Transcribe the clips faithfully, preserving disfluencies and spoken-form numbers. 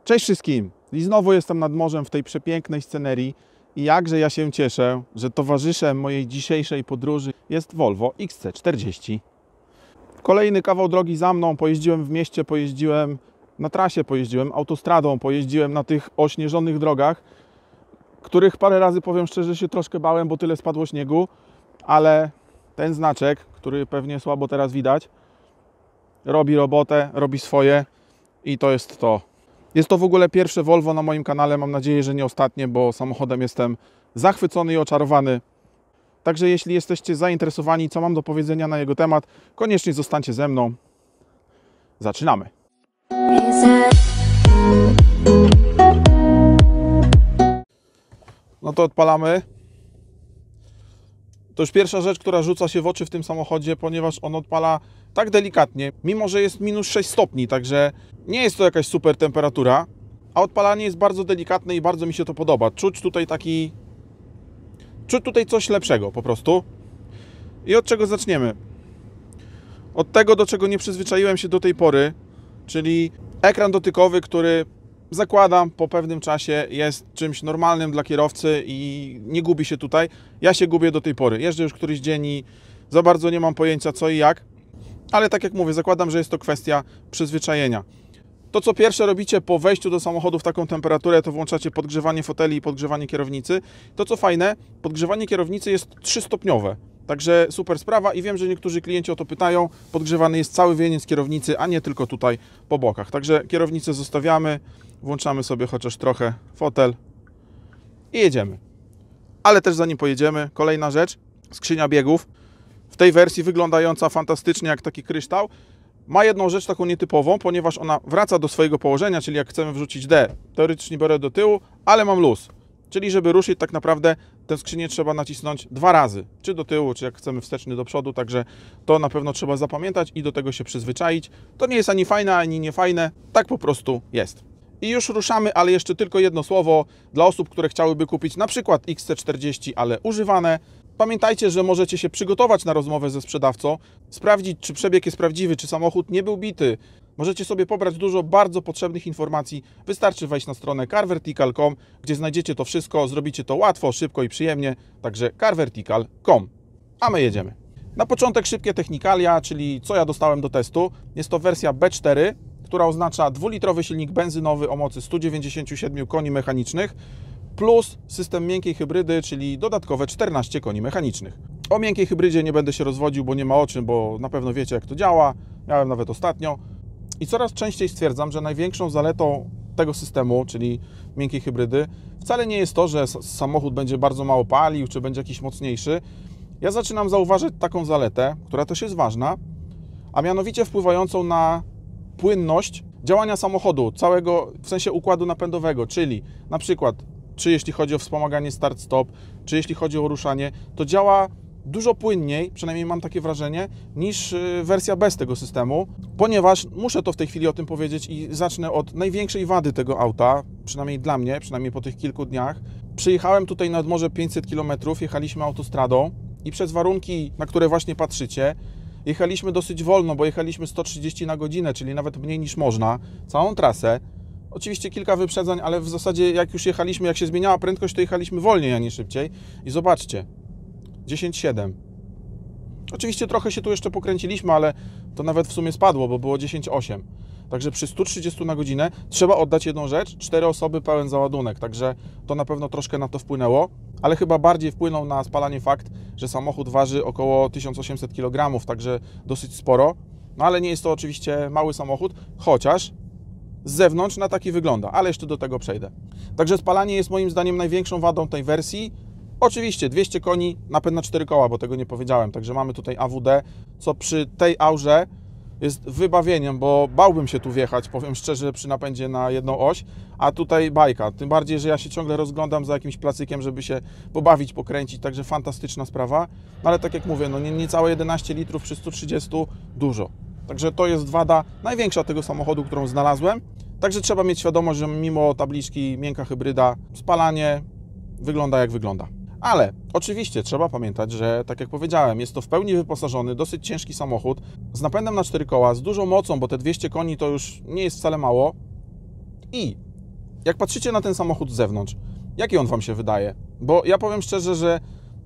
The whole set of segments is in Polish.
Cześć wszystkim! I znowu jestem nad morzem w tej przepięknej scenerii i jakże ja się cieszę, że towarzyszem mojej dzisiejszej podróży jest Volvo X C czterdzieści. Kolejny kawał drogi za mną, pojeździłem w mieście, pojeździłem na trasie, pojeździłem autostradą, pojeździłem na tych ośnieżonych drogach, których parę razy, powiem szczerze, się troszkę bałem, bo tyle spadło śniegu, ale ten znaczek, który pewnie słabo teraz widać, robi robotę, robi swoje i to jest to. Jest to w ogóle pierwsze Volvo na moim kanale, mam nadzieję, że nie ostatnie, bo samochodem jestem zachwycony i oczarowany. Także jeśli jesteście zainteresowani, co mam do powiedzenia na jego temat, koniecznie zostańcie ze mną. Zaczynamy. No to odpalamy. To już pierwsza rzecz, która rzuca się w oczy w tym samochodzie, ponieważ on odpala tak delikatnie, mimo że jest minus sześć stopni, także nie jest to jakaś super temperatura, a odpalanie jest bardzo delikatne i bardzo mi się to podoba. Czuć tutaj taki... Czuć tutaj coś lepszego po prostu. I od czego zaczniemy? Od tego, do czego nie przyzwyczaiłem się do tej pory, czyli ekran dotykowy, który zakładam po pewnym czasie jest czymś normalnym dla kierowcy i nie gubi się tutaj. Ja się gubię do tej pory. Jeżdżę już któryś dzień i za bardzo nie mam pojęcia co i jak, ale tak jak mówię, zakładam, że jest to kwestia przyzwyczajenia. To, co pierwsze robicie po wejściu do samochodu w taką temperaturę, to włączacie podgrzewanie foteli i podgrzewanie kierownicy. To, co fajne, podgrzewanie kierownicy jest trzystopniowe. Także super sprawa i wiem, że niektórzy klienci o to pytają. Podgrzewany jest cały wieniec kierownicy, a nie tylko tutaj po bokach. Także kierownicę zostawiamy, włączamy sobie chociaż trochę fotel i jedziemy. Ale też zanim pojedziemy, kolejna rzecz, skrzynia biegów. W tej wersji wyglądająca fantastycznie jak taki kryształ. Ma jedną rzecz taką nietypową, ponieważ ona wraca do swojego położenia, czyli jak chcemy wrzucić D, teoretycznie biorę do tyłu, ale mam luz. Czyli żeby ruszyć tak naprawdę tę skrzynię trzeba nacisnąć dwa razy, czy do tyłu, czy jak chcemy wsteczny do przodu, także to na pewno trzeba zapamiętać i do tego się przyzwyczaić. To nie jest ani fajne, ani niefajne, tak po prostu jest. I już ruszamy, ale jeszcze tylko jedno słowo dla osób, które chciałyby kupić na przykład X C czterdzieści, ale używane. Pamiętajcie, że możecie się przygotować na rozmowę ze sprzedawcą, sprawdzić, czy przebieg jest prawdziwy, czy samochód nie był bity. Możecie sobie pobrać dużo bardzo potrzebnych informacji. Wystarczy wejść na stronę carvertical kropka com, gdzie znajdziecie to wszystko, zrobicie to łatwo, szybko i przyjemnie. Także carvertical kropka com. A my jedziemy. Na początek szybkie technikalia, czyli co ja dostałem do testu. Jest to wersja B cztery, która oznacza dwulitrowy silnik benzynowy o mocy stu dziewięćdziesięciu siedmiu koni mechanicznych plus system miękkiej hybrydy, czyli dodatkowe czternaście koni mechanicznych. O miękkiej hybrydzie nie będę się rozwodził, bo nie ma o czym, bo na pewno wiecie, jak to działa. Miałem nawet ostatnio. I coraz częściej stwierdzam, że największą zaletą tego systemu, czyli miękkiej hybrydy, wcale nie jest to, że samochód będzie bardzo mało palił, czy będzie jakiś mocniejszy. Ja zaczynam zauważyć taką zaletę, która też jest ważna, a mianowicie wpływającą na płynność działania samochodu, całego w sensie układu napędowego, czyli na przykład czy jeśli chodzi o wspomaganie start-stop, czy jeśli chodzi o ruszanie, to działa dużo płynniej, przynajmniej mam takie wrażenie, niż wersja bez tego systemu, ponieważ muszę to w tej chwili o tym powiedzieć i zacznę od największej wady tego auta, przynajmniej dla mnie, przynajmniej po tych kilku dniach. Przyjechałem tutaj nad morze pięćset kilometrów, jechaliśmy autostradą i przez warunki, na które właśnie patrzycie, jechaliśmy dosyć wolno, bo jechaliśmy sto trzydzieści na godzinę, czyli nawet mniej niż można, całą trasę. Oczywiście kilka wyprzedzań, ale w zasadzie jak już jechaliśmy, jak się zmieniała prędkość, to jechaliśmy wolniej, a nie szybciej. I zobaczcie, dziesięć siedem. Oczywiście trochę się tu jeszcze pokręciliśmy, ale to nawet w sumie spadło, bo było dziesięć osiem. Także przy stu trzydziestu na godzinę trzeba oddać jedną rzecz, cztery osoby, pełen załadunek, także to na pewno troszkę na to wpłynęło, ale chyba bardziej wpłynął na spalanie fakt, że samochód waży około tysiąc osiemset kilogramów, także dosyć sporo. No ale nie jest to oczywiście mały samochód, chociaż z zewnątrz na taki wygląda, ale jeszcze do tego przejdę. Także spalanie jest moim zdaniem największą wadą tej wersji. Oczywiście dwieście koni, napęd na cztery koła, bo tego nie powiedziałem, także mamy tutaj A W D, co przy tej aurze jest wybawieniem, bo bałbym się tu wjechać, powiem szczerze, przy napędzie na jedną oś, a tutaj bajka, tym bardziej, że ja się ciągle rozglądam za jakimś placykiem, żeby się pobawić, pokręcić, także fantastyczna sprawa, no ale tak jak mówię, no nie, niecałe jedenaście litrów przy stu trzydziestu, dużo. Także to jest wada największa tego samochodu, którą znalazłem. Także trzeba mieć świadomość, że mimo tabliczki miękka hybryda, spalanie wygląda jak wygląda. Ale oczywiście trzeba pamiętać, że tak jak powiedziałem, jest to w pełni wyposażony, dosyć ciężki samochód z napędem na cztery koła, z dużą mocą, bo te dwieście koni to już nie jest wcale mało. I Jak patrzycie na ten samochód z zewnątrz, jaki on Wam się wydaje? Bo ja powiem szczerze, że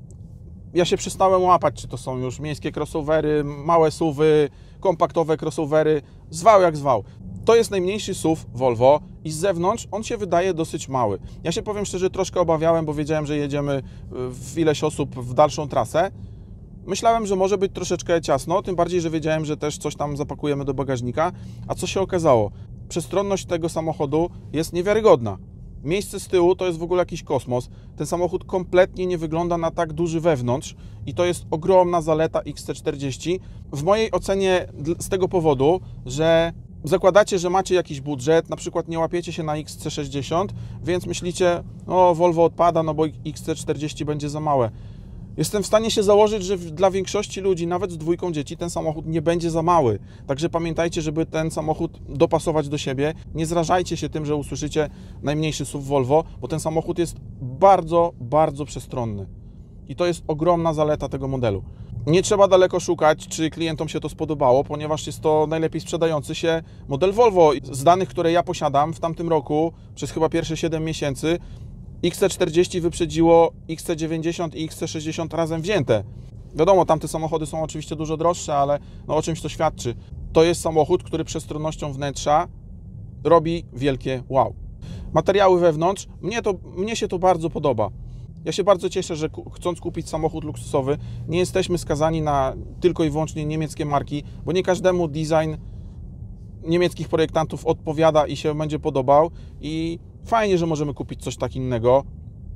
ja się przestałem łapać, czy to są już miejskie crossovery, małe suwy, kompaktowe crossovery, zwał jak zwał. To jest najmniejszy S U V Volvo i z zewnątrz on się wydaje dosyć mały. Ja się powiem szczerze, troszkę obawiałem, bo wiedziałem, że jedziemy w ileś osób w dalszą trasę. Myślałem, że może być troszeczkę ciasno, tym bardziej, że wiedziałem, że też coś tam zapakujemy do bagażnika. A co się okazało? Przestronność tego samochodu jest niewiarygodna. Miejsce z tyłu to jest w ogóle jakiś kosmos. Ten samochód kompletnie nie wygląda na tak duży wewnątrz i to jest ogromna zaleta X C czterdzieści. W mojej ocenie z tego powodu, że zakładacie, że macie jakiś budżet, na przykład nie łapiecie się na X C sześćdziesiąt, więc myślicie, o Volvo odpada, no bo X C czterdzieści będzie za małe. Jestem w stanie się założyć, że dla większości ludzi, nawet z dwójką dzieci, ten samochód nie będzie za mały. Także pamiętajcie, żeby ten samochód dopasować do siebie. Nie zrażajcie się tym, że usłyszycie najmniejszy S U V Volvo, bo ten samochód jest bardzo, bardzo przestronny. I to jest ogromna zaleta tego modelu. Nie trzeba daleko szukać, czy klientom się to spodobało, ponieważ jest to najlepiej sprzedający się model Volvo. Z danych, które ja posiadam w tamtym roku, przez chyba pierwsze siedem miesięcy, X C czterdzieści wyprzedziło X C dziewięćdziesiąt i X C sześćdziesiąt razem wzięte. Wiadomo, tamte samochody są oczywiście dużo droższe, ale no o czymś to świadczy. To jest samochód, który przestronnością wnętrza robi wielkie wow. Materiały wewnątrz, mnie, to, mnie się to bardzo podoba. Ja się bardzo cieszę, że chcąc kupić samochód luksusowy, nie jesteśmy skazani na tylko i wyłącznie niemieckie marki, bo nie każdemu design niemieckich projektantów odpowiada i się będzie podobał i fajnie, że możemy kupić coś tak innego.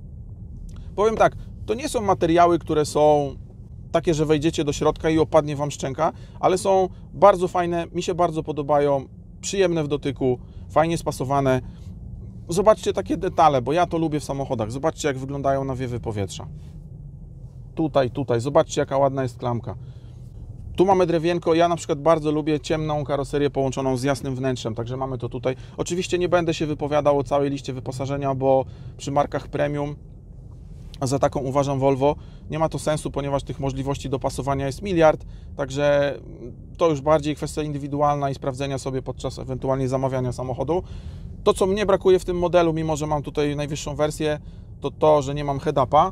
Powiem tak, to nie są materiały, które są takie, że wejdziecie do środka i opadnie Wam szczęka, ale są bardzo fajne, mi się bardzo podobają, przyjemne w dotyku, fajnie spasowane. Zobaczcie takie detale, bo ja to lubię w samochodach. Zobaczcie, jak wyglądają nawiewy powietrza. Tutaj, tutaj, zobaczcie, jaka ładna jest klamka. Tu mamy drewienko, ja na przykład bardzo lubię ciemną karoserię połączoną z jasnym wnętrzem, także mamy to tutaj. Oczywiście nie będę się wypowiadał o całej liście wyposażenia, bo przy markach premium, a za taką uważam Volvo, nie ma to sensu, ponieważ tych możliwości dopasowania jest miliard, także to już bardziej kwestia indywidualna i sprawdzenia sobie podczas ewentualnie zamawiania samochodu. To, co mnie brakuje w tym modelu, mimo że mam tutaj najwyższą wersję, to to, że nie mam head-upa,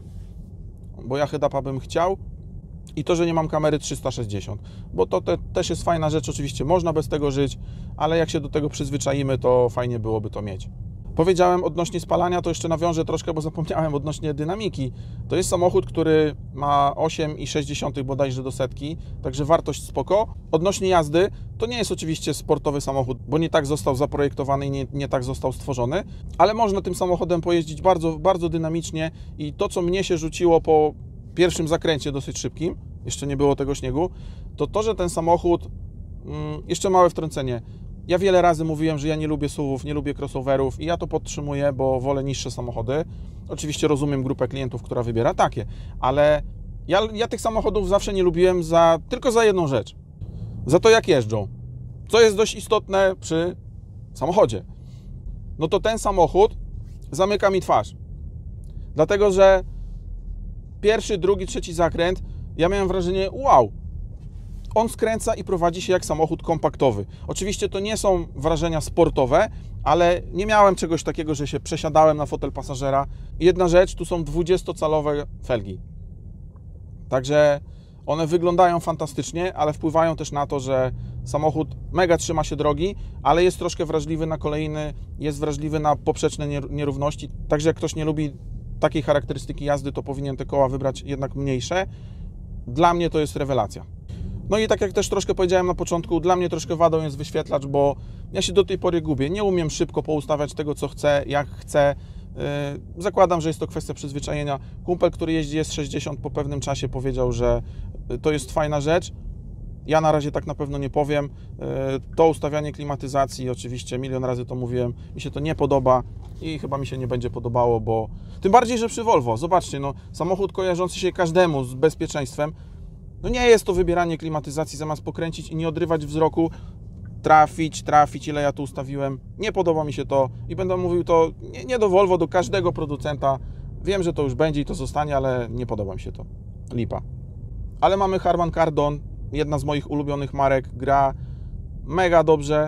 bo ja head-upa bym chciał, i to, że nie mam kamery trzysta sześćdziesiąt, bo to te, też jest fajna rzecz, oczywiście można bez tego żyć, ale jak się do tego przyzwyczaimy, to fajnie byłoby to mieć. Powiedziałem odnośnie spalania, to jeszcze nawiążę troszkę, bo zapomniałem odnośnie dynamiki. To jest samochód, który ma osiem przecinek sześć bodajże do setki, także wartość spoko. Odnośnie jazdy, to nie jest oczywiście sportowy samochód, bo nie tak został zaprojektowany i nie, nie tak został stworzony, ale można tym samochodem pojeździć bardzo, bardzo dynamicznie i to, co mnie się rzuciło po pierwszym zakręcie dosyć szybkim, jeszcze nie było tego śniegu, to to, że ten samochód, mm, jeszcze małe wtrącenie, ja wiele razy mówiłem, że ja nie lubię S U V-ów, nie lubię crossoverów i ja to podtrzymuję, bo wolę niższe samochody. Oczywiście rozumiem grupę klientów, która wybiera takie, ale ja, ja tych samochodów zawsze nie lubiłem za, tylko za jedną rzecz. Za to, jak jeżdżą. Co jest dość istotne przy samochodzie. No to ten samochód zamyka mi twarz. Dlatego, że pierwszy, drugi, trzeci zakręt, ja miałem wrażenie, wow, on skręca i prowadzi się jak samochód kompaktowy. Oczywiście to nie są wrażenia sportowe, ale nie miałem czegoś takiego, że się przesiadałem na fotel pasażera. Jedna rzecz, tu są dwudziestocalowe felgi. Także one wyglądają fantastycznie, ale wpływają też na to, że samochód mega trzyma się drogi, ale jest troszkę wrażliwy na kolejny, jest wrażliwy na poprzeczne nierówności. Także jak ktoś nie lubi takiej charakterystyki jazdy, to powinien te koła wybrać jednak mniejsze. Dla mnie to jest rewelacja. No i tak jak też troszkę powiedziałem na początku, dla mnie troszkę wadą jest wyświetlacz, bo ja się do tej pory gubię. Nie umiem szybko poustawiać tego, co chcę, jak chcę. Yy, zakładam, że jest to kwestia przyzwyczajenia. Kumpel, który jeździ S sześćdziesiąt, po pewnym czasie powiedział, że to jest fajna rzecz. Ja na razie tak na pewno nie powiem. Yy, to ustawianie klimatyzacji, oczywiście milion razy to mówiłem, mi się to nie podoba i chyba mi się nie będzie podobało, bo tym bardziej, że przy Volvo, zobaczcie, no, samochód kojarzący się każdemu z bezpieczeństwem, no nie jest to wybieranie klimatyzacji, zamiast pokręcić i nie odrywać wzroku, trafić, trafić, ile ja tu ustawiłem. Nie podoba mi się to i będę mówił to nie, nie do Volvo, do każdego producenta. Wiem, że to już będzie i to zostanie, ale nie podoba mi się to. Lipa. Ale mamy Harman Kardon, jedna z moich ulubionych marek, gra mega dobrze.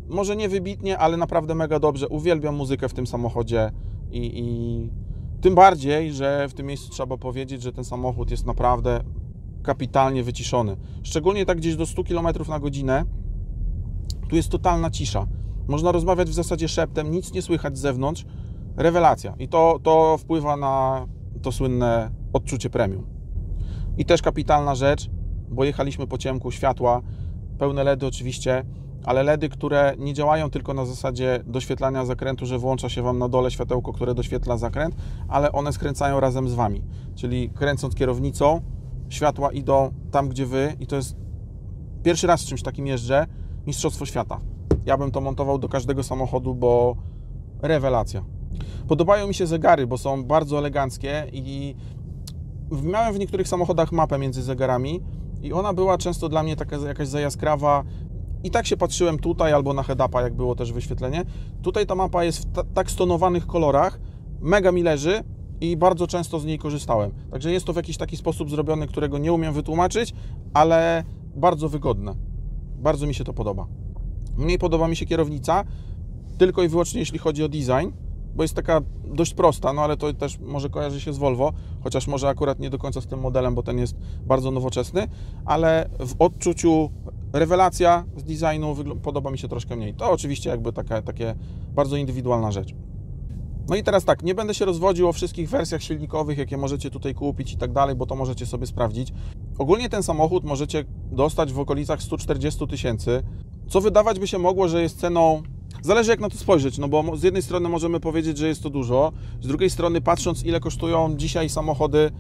może nie wybitnie, ale naprawdę mega dobrze. Uwielbiam muzykę w tym samochodzie i, i tym bardziej, że w tym miejscu trzeba powiedzieć, że ten samochód jest naprawdę kapitalnie wyciszony. Szczególnie tak gdzieś do stu kilometrów na godzinę. Tu jest totalna cisza. Można rozmawiać w zasadzie szeptem, nic nie słychać z zewnątrz. Rewelacja. I to, to wpływa na to słynne odczucie premium. I też kapitalna rzecz, bo jechaliśmy po ciemku, światła, pełne LEDy oczywiście, ale LEDy, które nie działają tylko na zasadzie doświetlania zakrętu, że włącza się Wam na dole światełko, które doświetla zakręt, ale one skręcają razem z Wami. Czyli kręcąc kierownicą, światła idą tam, gdzie Wy i to jest pierwszy raz z czymś takim jeżdżę, mistrzostwo świata. Ja bym to montował do każdego samochodu, bo rewelacja. Podobają mi się zegary, bo są bardzo eleganckie i miałem w niektórych samochodach mapę między zegarami i ona była często dla mnie taka jakaś za jaskrawa i tak się patrzyłem tutaj albo na head-upa, jak było też wyświetlenie. Tutaj ta mapa jest w tak stonowanych kolorach, mega mi leży i bardzo często z niej korzystałem. Także jest to w jakiś taki sposób zrobione, którego nie umiem wytłumaczyć, ale bardzo wygodne. Bardzo mi się to podoba. Mniej podoba mi się kierownica, tylko i wyłącznie jeśli chodzi o design, bo jest taka dość prosta, no ale to też może kojarzy się z Volvo, chociaż może akurat nie do końca z tym modelem, bo ten jest bardzo nowoczesny, ale w odczuciu rewelacja z designu podoba mi się troszkę mniej. To oczywiście jakby taka, takie bardzo indywidualna rzecz. No i teraz tak, nie będę się rozwodził o wszystkich wersjach silnikowych, jakie możecie tutaj kupić i tak dalej, bo to możecie sobie sprawdzić. Ogólnie ten samochód możecie dostać w okolicach stu czterdziestu tysięcy, co wydawać by się mogło, że jest ceną... Zależy jak na to spojrzeć, no bo z jednej strony możemy powiedzieć, że jest to dużo, z drugiej strony patrząc ile kosztują dzisiaj samochody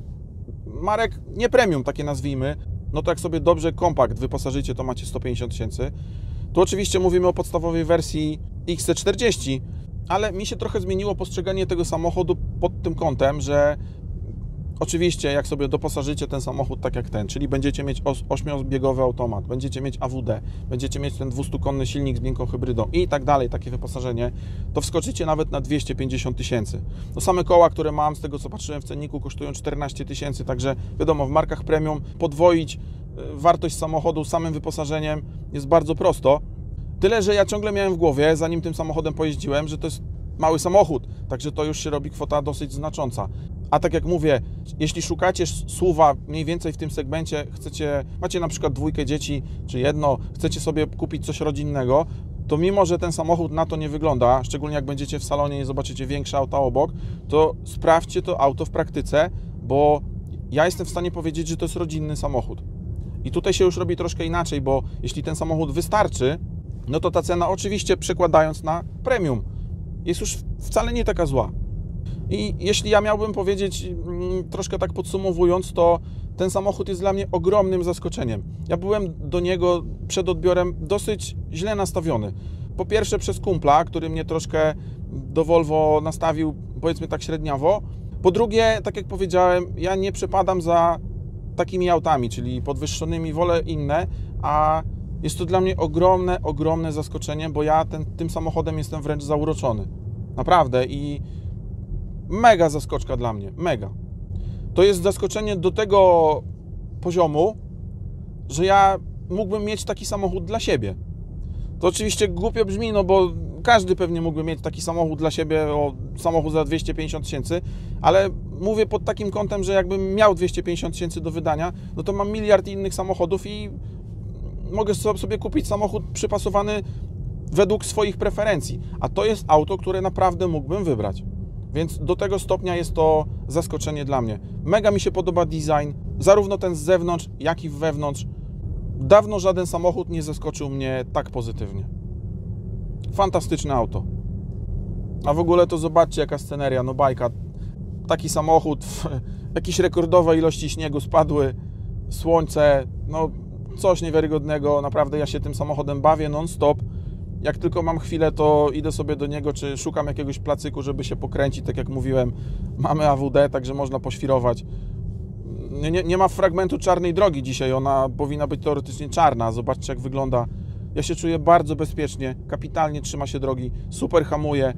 marek nie premium, takie nazwijmy, no to jak sobie dobrze kompakt wyposażycie, to macie sto pięćdziesiąt tysięcy. Tu oczywiście mówimy o podstawowej wersji X C czterdzieści, ale mi się trochę zmieniło postrzeganie tego samochodu pod tym kątem, że oczywiście jak sobie doposażycie ten samochód tak jak ten, czyli będziecie mieć ośmiobiegowy automat, będziecie mieć A W D, będziecie mieć ten dwustukonny silnik z miękką hybrydą i tak dalej, takie wyposażenie, to wskoczycie nawet na dwieście pięćdziesiąt tysięcy. No same koła, które mam, z tego co patrzyłem w cenniku, kosztują czternaście tysięcy, także wiadomo, w markach premium podwoić wartość samochodu samym wyposażeniem jest bardzo prosto. Tyle, że ja ciągle miałem w głowie, zanim tym samochodem pojeździłem, że to jest mały samochód, także to już się robi kwota dosyć znacząca. A tak jak mówię, jeśli szukacie słowa mniej więcej w tym segmencie, chcecie, macie na przykład dwójkę dzieci, czy jedno, chcecie sobie kupić coś rodzinnego, to mimo, że ten samochód na to nie wygląda, szczególnie jak będziecie w salonie i zobaczycie większe auta obok, to sprawdźcie to auto w praktyce, bo ja jestem w stanie powiedzieć, że to jest rodzinny samochód. I tutaj się już robi troszkę inaczej, bo jeśli ten samochód wystarczy, no to ta cena oczywiście przekładając na premium jest już wcale nie taka zła. I jeśli ja miałbym powiedzieć, troszkę tak podsumowując, to ten samochód jest dla mnie ogromnym zaskoczeniem. Ja byłem do niego przed odbiorem dosyć źle nastawiony. Po pierwsze przez kumpla, który mnie troszkę do Volvo nastawił, powiedzmy tak średniawo. Po drugie, tak jak powiedziałem, ja nie przepadam za takimi autami, czyli podwyższonymi, wolę inne, a jest to dla mnie ogromne, ogromne zaskoczenie, bo ja ten, tym samochodem jestem wręcz zauroczony. Naprawdę i mega zaskoczka dla mnie, mega. To jest zaskoczenie do tego poziomu, że ja mógłbym mieć taki samochód dla siebie. To oczywiście głupio brzmi, no bo każdy pewnie mógłby mieć taki samochód dla siebie, o, samochód za dwieście pięćdziesiąt tysięcy, ale mówię pod takim kątem, że jakbym miał dwieście pięćdziesiąt tysięcy do wydania, no to mam miliard innych samochodów i mogę sobie kupić samochód przypasowany według swoich preferencji. A to jest auto, które naprawdę mógłbym wybrać. Więc do tego stopnia jest to zaskoczenie dla mnie. Mega mi się podoba design, zarówno ten z zewnątrz, jak i wewnątrz. Dawno żaden samochód nie zaskoczył mnie tak pozytywnie. Fantastyczne auto. A w ogóle to zobaczcie jaka sceneria, no bajka. Taki samochód, jakieś rekordowe ilości śniegu spadły, słońce, no coś niewiarygodnego. Naprawdę ja się tym samochodem bawię non-stop. Jak tylko mam chwilę, to idę sobie do niego, czy szukam jakiegoś placyku, żeby się pokręcić, tak jak mówiłem. Mamy A W D, także można poświrować. Nie, nie, nie ma fragmentu czarnej drogi dzisiaj, ona powinna być teoretycznie czarna. Zobaczcie jak wygląda. Ja się czuję bardzo bezpiecznie, kapitalnie trzyma się drogi, super hamuje.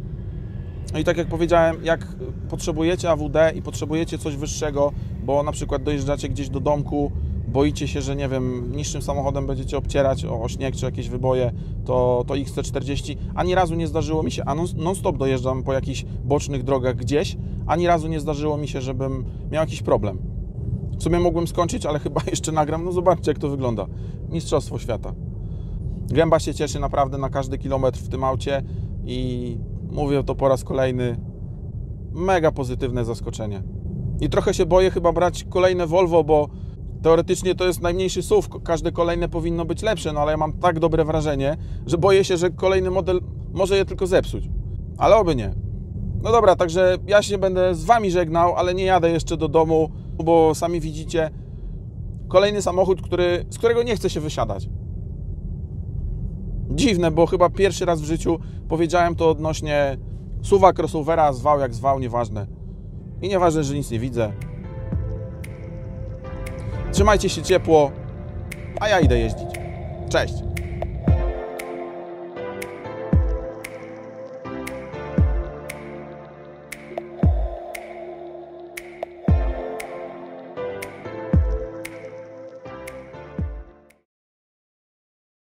No i tak jak powiedziałem, jak potrzebujecie A W D i potrzebujecie coś wyższego, bo na przykład dojeżdżacie gdzieś do domku, boicie się, że nie wiem, niższym samochodem będziecie obcierać o śnieg czy jakieś wyboje, to, to X C czterdzieści. Ani razu nie zdarzyło mi się, a non-stop dojeżdżam po jakichś bocznych drogach gdzieś, ani razu nie zdarzyło mi się, żebym miał jakiś problem. W sumie mógłbym skończyć, ale chyba jeszcze nagram. No zobaczcie, jak to wygląda. Mistrzostwo świata. Gęba się cieszy naprawdę na każdy kilometr w tym aucie i mówię to po raz kolejny. Mega pozytywne zaskoczenie. I trochę się boję chyba brać kolejne Volvo, bo teoretycznie to jest najmniejszy S U V. Każde kolejne powinno być lepsze, no ale ja mam tak dobre wrażenie, że boję się, że kolejny model może je tylko zepsuć. Ale oby nie. No dobra, także ja się będę z Wami żegnał, ale nie jadę jeszcze do domu, bo sami widzicie, kolejny samochód, który, z którego nie chce się wysiadać. Dziwne, bo chyba pierwszy raz w życiu powiedziałem to odnośnie S U V-a, crossovera, zwał jak zwał, nieważne. I nieważne, że nic nie widzę. Trzymajcie się ciepło, a ja idę jeździć. Cześć!